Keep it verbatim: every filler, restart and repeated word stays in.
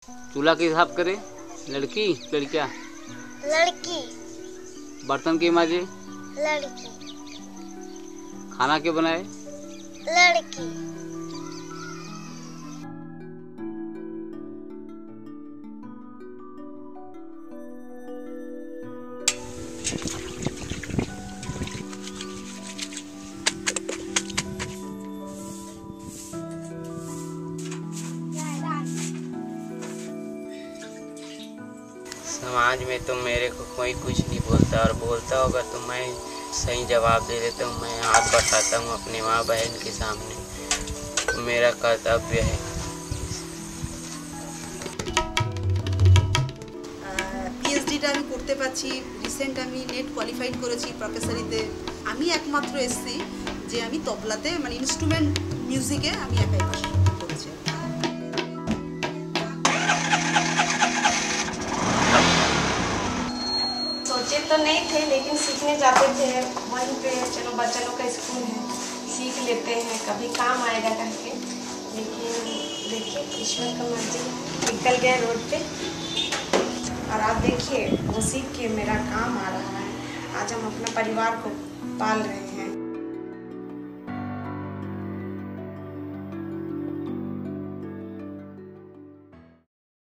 चूल्हा की साफ करे लड़की लड़किया? लड़की। बर्तन के माजे? लड़की। खाना के बनाए? लड़की। समाज में तो मेरे को कोई कुछ नहीं बोलता, और बोलता होगा तो मैं सही जवाब दे देता हूँ। मैं हाथ बढ़ाता हूँ अपनी माँ बहन के सामने, तो मेरा कर्तव्य है। পিএইচডিটা আমি করতে পারছি, রিসেন্ট আমি নেট কোয়ালিফাইড করেছি প্রফেসরিতে। আমি একমাত্র এসছি যে আমি তবলাতে মানে ইনস্ট্রুমেন্ট মিউজিকে আমি একাই পাস করেছি। सोचे तो नहीं थे, लेकिन सीखने जाते थे वहीं पे। चलो बच्चा लोग का स्कूल है, सीख लेते हैं, कभी काम आएगा करके। लेकिन देखिए ईश्वर का मर्जी है, निकल गए रोड पे। और आप देखिए वो सीख के मेरा काम आ रहा है। आज हम अपना परिवार को पाल रहे हैं।